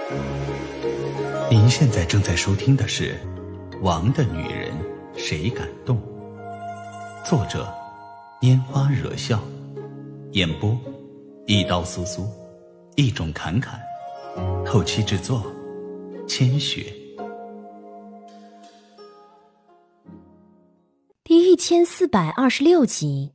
您现在正在收听的是《王的女人谁敢动》，作者拈花惹笑，演播一刀苏苏，一种侃侃，后期制作千雪。 第1426集。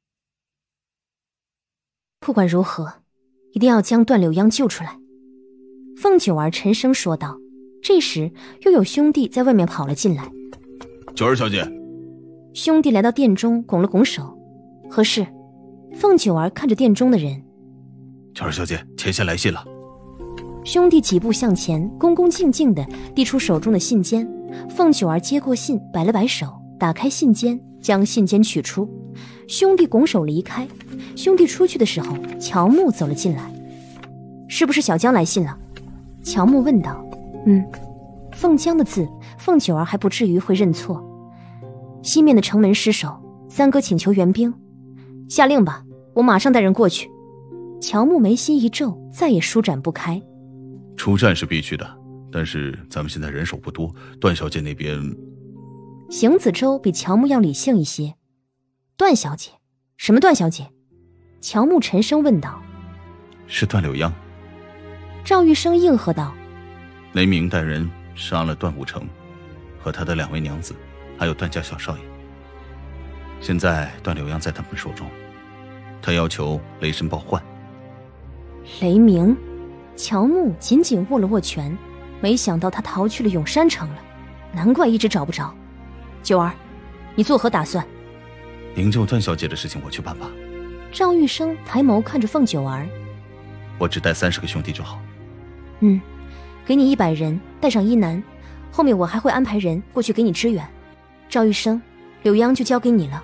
不管如何，一定要将段柳央救出来。凤九儿沉声说道。这时又有兄弟在外面跑了进来。 九儿小姐。 兄弟来到殿中拱了拱手。何事？凤九儿看着殿中的人。 九儿小姐，前线来信了。 兄弟几步向前，恭恭敬敬地递出手中的信笺。凤九儿接过信，摆了摆手，打开信笺，将信笺取出。兄弟拱手离开。兄弟出去的时候，乔木走了进来。是不是小江来信了？乔木问道。凤江的字，凤九儿还不至于会认错。西面的城门失守，三哥请求援兵。下令吧，我马上带人过去。乔木眉心一皱，再也舒展不开。 出战是必须的，但是咱们现在人手不多，段小姐那边…… 邢子洲比乔木要理性一些。段小姐？什么段小姐？乔木沉声问道。 是段柳央。 赵玉生应和道。 雷鸣带人杀了段武成和他的2位娘子，还有段家小少爷。现在段柳央在他们手中，他要求雷神报换。 雷鸣？乔木紧紧握了握拳，没想到他逃去了永山城了，难怪一直找不着。九儿，你作何打算？ 营救段小姐的事情我去办吧。 赵玉生抬眸看着凤九儿。 我只带30个兄弟就好。 给你100人，带上一男，后面我还会安排人过去给你支援。赵玉生，柳央就交给你了。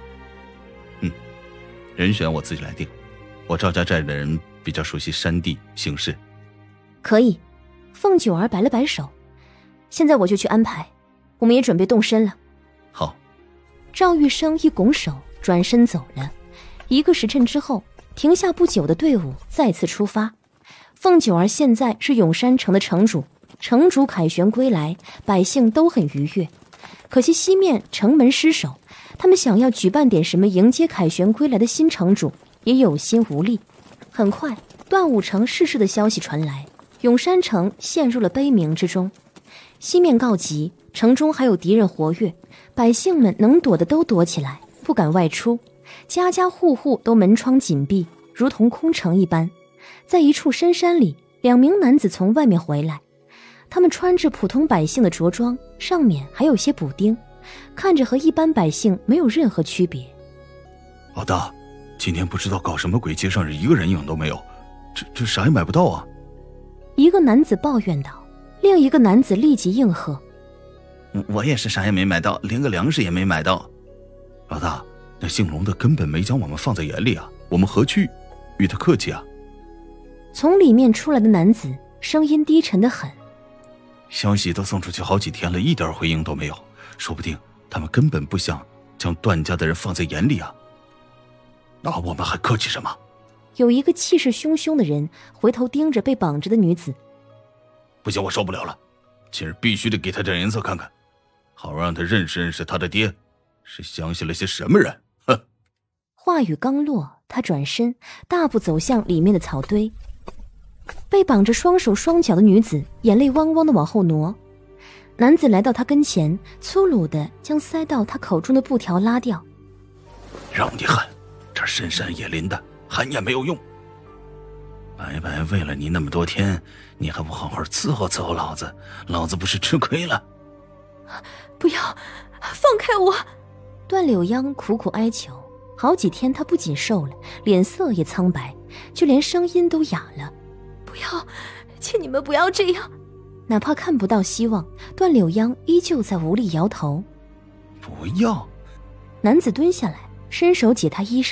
人选我自己来定，我赵家寨的人比较熟悉山地形势。 可以。凤九儿摆了摆手。现在我就去安排，我们也准备动身了。 好。 赵玉生一拱手，转身走了。1个时辰之后，停下不久的队伍再次出发。凤九儿现在是永山城的城主，城主凯旋归来，百姓都很愉悦。可惜西面城门失守，他们想要举办点什么迎接凯旋归来的新城主，也有心无力。很快，段武城逝世的消息传来，永山城陷入了悲鸣之中。西面告急，城中还有敌人活跃，百姓们能躲的都躲起来，不敢外出，家家户户都门窗紧闭，如同空城一般。在一处深山里，2名男子从外面回来，他们穿着普通百姓的着装，上面还有些补丁，看着和一般百姓没有任何区别。 老大，今天不知道搞什么鬼，街上1个人影都没有，这啥也买不到啊！ 一个男子抱怨道。另一个男子立即应和： 我也是啥也没买到，连个粮食也没买到。 老大，那姓龙的根本没将我们放在眼里啊，我们何去与他客气啊？ 从里面出来的男子声音低沉得很。 消息都送出去好几天了，一点回应都没有，说不定他们根本不想将段家的人放在眼里啊。那我们还客气什么？ 有一个气势汹汹的人回头盯着被绑着的女子。 不行，我受不了了，今日必须得给他点颜色看看，好让他认识认识他的爹是相信了些什么人。哼！ 话语刚落，他转身大步走向里面的草堆。被绑着双手双脚的女子眼泪汪汪地往后挪，男子来到她跟前，粗鲁地将塞到她口中的布条拉掉。 让你喊，这深山野林的，喊也没有用。白白喂了你那么多天，你还不好好伺候伺候老子，老子不是吃亏了？ 不要，放开我！段柳央苦苦哀求，好几天他不仅瘦了，脸色也苍白，就连声音都哑了。不要，请你们不要这样。哪怕看不到希望，段柳央依旧在无力摇头。 不要。 男子蹲下来，伸手解他衣裳。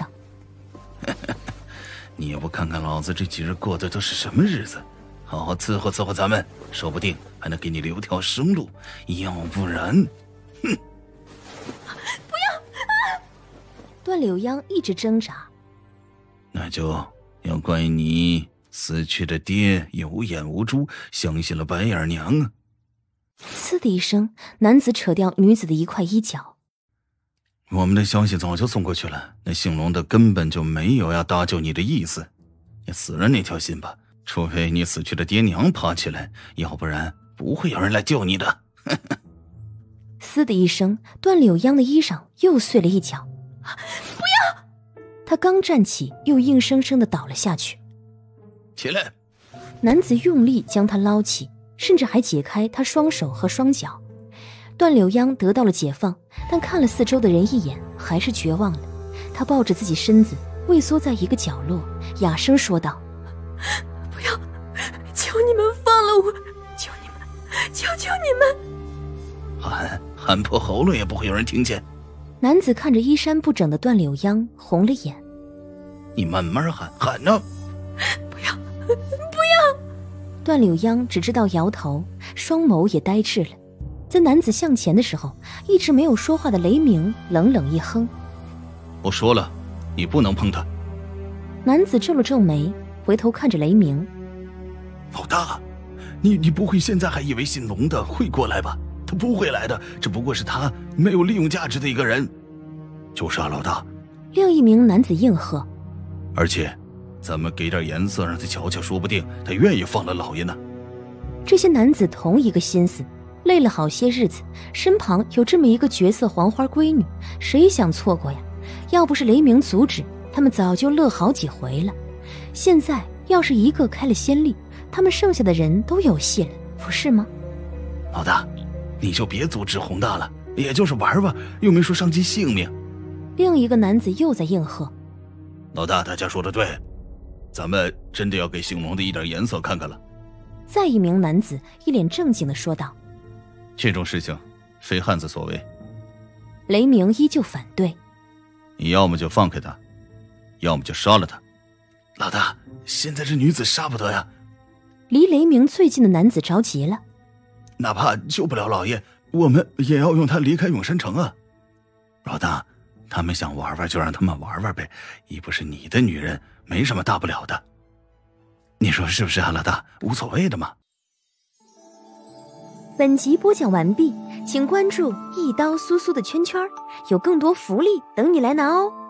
你也不看看老子这几日过的都是什么日子，好好伺候伺候咱们，说不定还能给你留条生路，要不然……哼！ 不要！段柳央一直挣扎。 那就要怪你死去的爹有眼无珠，相信了白眼娘。 呲的一声，男子扯掉女子的一块衣角。 我们的消息早就送过去了，那姓龙的根本就没有要搭救你的意思。你死了那条心吧，除非你死去的爹娘爬起来，要不然不会有人来救你的。 嘶的一声，段柳央的衣裳又碎了一角。不要！他刚站起，又硬生生地倒了下去。 起来！ 男子用力将他捞起，甚至还解开他双手和双脚。段柳央得到了解放，但看了四周的人一眼，还是绝望了。他抱着自己身子，畏缩在一个角落，哑声说道：不要，求你们放了我，求你们，求求你们！ 喊破喉咙也不会有人听见。 男子看着衣衫不整的段柳央，红了眼。 你慢慢喊呢。 不要，不要！段柳央只知道摇头，双眸也呆滞了。在男子向前的时候，一直没有说话的雷鸣冷冷一哼： 我说了，你不能碰他。 男子皱了皱眉，回头看着雷鸣： 老大，你不会现在还以为姓龙的会过来吧？他不会来的，只不过是他没有利用价值的一个人。就是啊，老大。 另一名男子应和： 而且咱们给点颜色让他瞧瞧，说不定他愿意放了老爷呢。 这些男子同一个心思，累了好些日子，身旁有这么一个绝色黄花闺女，谁想错过呀？要不是雷鸣阻止，他们早就乐好几回了。现在要是一个开了先例，他们剩下的人都有戏了，不是吗？ 老大，你就别阻止宏大了，也就是玩玩，又没说伤及性命。 另一个男子又在应和： 老大，大家说的对，咱们真的要给姓龙的一点颜色看看了。 再一名男子一脸正经地说道： 这种事情非汉子所为。 雷鸣依旧反对： 你要么就放开他，要么就杀了他。 老大，现在这女子杀不得呀。 离雷鸣最近的男子着急了： 哪怕救不了老爷，我们也要用他离开永山城啊。老大，他们想玩玩就让他们玩玩呗，又不是你的女人，没什么大不了的。你说是不是啊，老大？无所谓的嘛。 本集播讲完毕，请关注一刀苏苏的圈圈，有更多福利等你来拿哦。